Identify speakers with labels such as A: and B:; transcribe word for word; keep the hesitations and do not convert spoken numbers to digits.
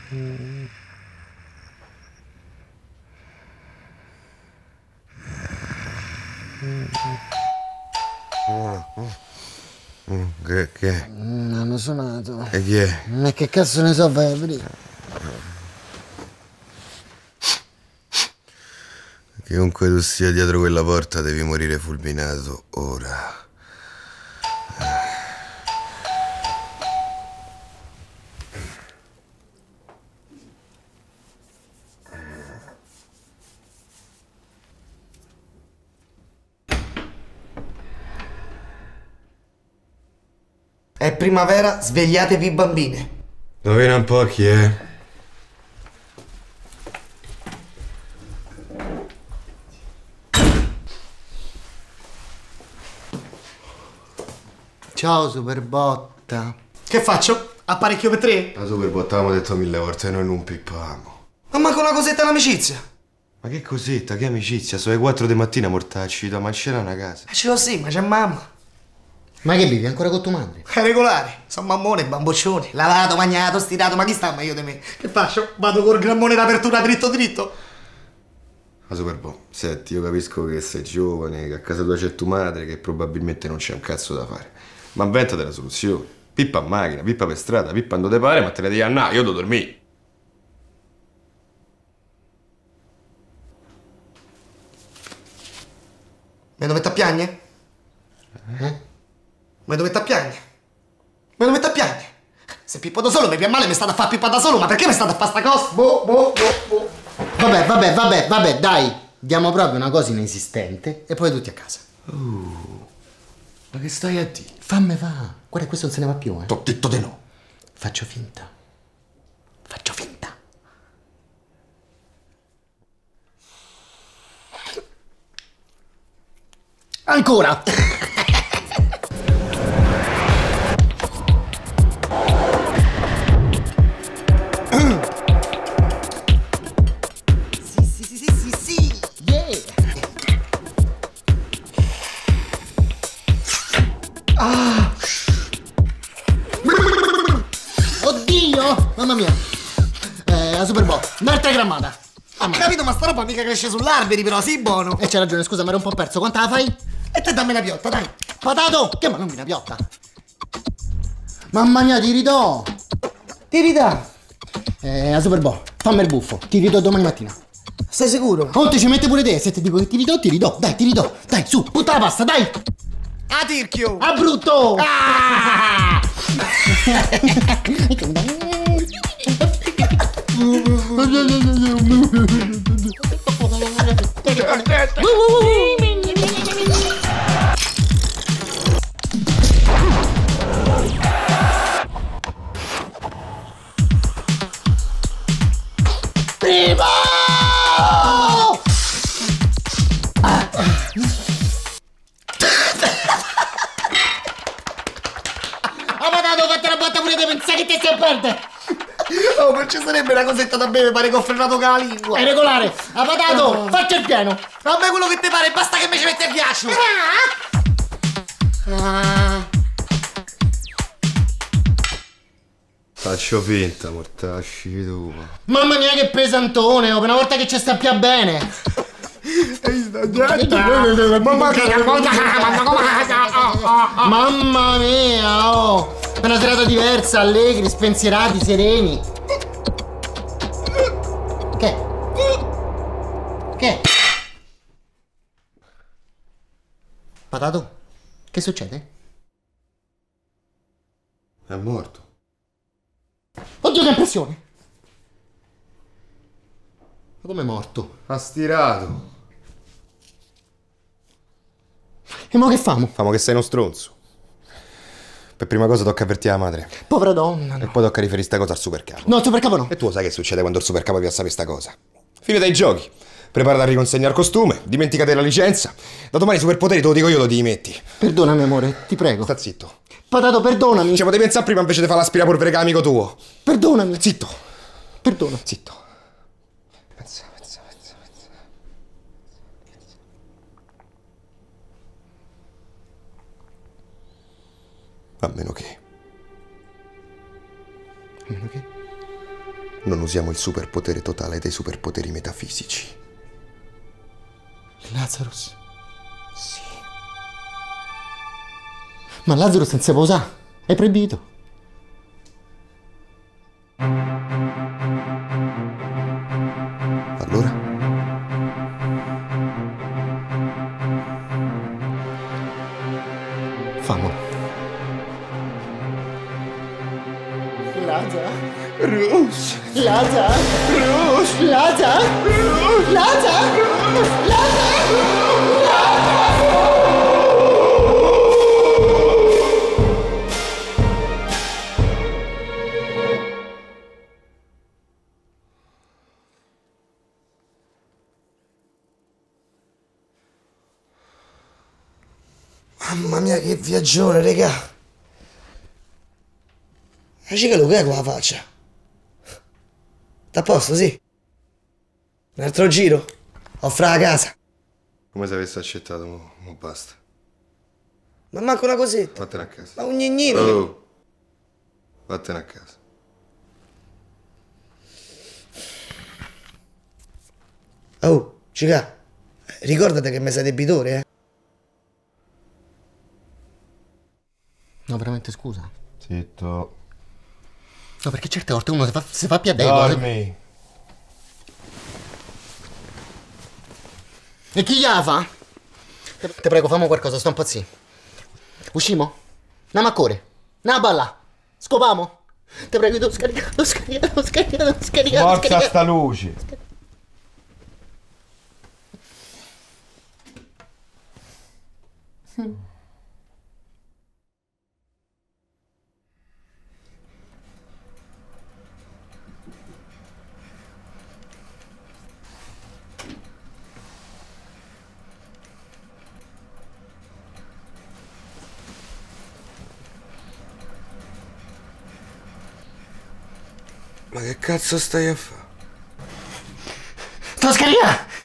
A: Mm.
B: Mm, che, che è?
A: Mm, hanno suonato.
B: E chi è?
A: Ma che cazzo ne so, vai a vedere.
B: Chiunque tu sia dietro quella porta devi morire fulminato ora.
C: È primavera, svegliatevi bambine.
B: Indovina un po' chi è?
A: Ciao Superbotta.
C: Che faccio? Apparecchio per tre?
B: La Superbotta avevamo detto mille volte, noi non pippavamo.
C: Ma manco una cosetta d'amicizia.
B: Ma che cosetta, che amicizia? Sono le quattro di mattina mortacci da mangiare una casa.
C: Eh, ce l'ho sì, ma c'è mamma.
A: Ma che vivi ancora con tua madre?
C: È regolare. Sono mammone, bamboccioni. Lavato, bagnato, stirato, ma chi sta meglio di me? Che faccio? Vado col grammone d'apertura dritto dritto?
B: La Superbo, senti, io capisco che sei giovane, che a casa tua c'è tua madre, che probabilmente non c'è un cazzo da fare. Ma inventate la soluzione. Pippa a macchina, pippa per strada, pippa quando te pare, ma te ne devi andare, io devo dormire.
C: Me dovete a piagne?
A: Eh?
C: Me dovete a piagne? Me dovete a piagne? Se pippo da solo mi viene male, mi state a fare pippa da solo, ma perché mi state a fare sta cosa? Boh, boh, boh, boh.
A: Vabbè, vabbè, vabbè, vabbè, dai. Diamo proprio una cosa inesistente e poi tutti a casa.
B: Uh, ma che stai a dire?
A: Fammi va. Guarda, questo non se ne va più, eh.
B: T'ho detto di no.
A: Faccio finta. Faccio finta. Ancora!
C: Sì, sì, sì, sì, sì, sì.
A: Yeah!
C: Ah.
A: Oddio! Mamma mia! Eh, la Superbowl, un'altra grammata.
C: Ho capito, ma sta roba mica cresce sull'alberi, però, sì, buono.
A: E c'hai ragione, scusa, mi ero un po' perso. Quanta la fai?
C: E te dammi la piotta, dai.
A: Patato! Che ma non mi una piotta? Mamma mia, ti ridò!
C: Ti ridà.
A: Eh, la Superbowl, fammi il buffo. Ti ridò domani mattina.
C: Sei sicuro?
A: Oh, ti ci mette pure te. Se ti dico che ti ridò, ti ridò. Dai, ti ridò. Dai, su, butta la pasta, dai!
C: A tirchio.
A: A brutto!
C: Ah!
A: Primo! Ah, patato, ho fatto la botta pure te, pensai che te stai a perdere!
C: Oh, non ci sarebbe una cosetta da bere, pare che ho frenato con la lingua.
A: È regolare! Ah, patato, faccio il piano!
C: A me quello che ti pare, basta che mi ci metti a ghiaccio.
A: Ah.
B: Faccio finta, mortacci tu.
A: Mamma mia che pesantone, oh, per una volta che ci sta più bene! Mamma mia, oh! È una serata diversa, allegri, spensierati, sereni. Che? Che? Patato, che succede?
B: È morto.
A: Oddio, che impressione! Ma come è morto?
B: Ha stirato.
A: E mo che famo?
B: Famo che sei uno stronzo. Per prima cosa tocca avvertire la madre.
A: Povera donna.
B: E
A: No,
B: poi tocca riferire sta cosa al supercapo.
A: no, il supercapo no.
B: E tu lo sai che succede quando il supercapo vi a sapere sta cosa? Fine dai giochi. Preparati a riconsegnare il costume, dimenticate la licenza. Da domani i superpoteri te lo dico io, lo ti metti.
A: Perdonami, amore, ti prego.
B: Sta zitto.
A: Patato, perdonami.
B: Ci potevi pensare prima invece di fare l'aspirapolvere con amico tuo.
A: Perdonami.
B: Zitto.
A: Perdono.
B: Zitto. Pensa, pensa, pensa, pensa. A meno che.
A: A meno che.
B: non usiamo il superpotere totale dei superpoteri metafisici.
A: Lazarus?
B: Sì.
A: Ma Lazarus non si può usare, è proibito.
B: Allora?
A: Famo.
B: Lazarus!
A: Lazarus! Lazarus! Lazarus!
C: Mamma mia, che viaggione, regà. Ma c'è che lo che è con la faccia? T'à a posto, sì? Un altro giro? Offra la casa.
B: Come se avessi accettato, mo, mo basta.
C: Ma manco una cosetta.
B: Vattene a casa.
C: Ma un gnignino.
B: Oh. Vattene a casa.
C: Oh, cica, ricordate che mi sei debitore, eh?
A: No, veramente scusa.
B: Zitto.
A: No, perché certe volte uno si fa, si fa più adeguato.
B: Dormi.
A: E chi gliela fa? Te, te prego, fammo qualcosa, sto impazzendo. Uscimo? Andiamo a correre. Andiamo a ballare. Scopamo. Te prego, devo scaricare, devo scaricare, devo scaricare, devo scaricare. devo
B: Forza
A: scaricare.
B: sta luce. Ma che cazzo stai a fare?
A: Sto scaricando.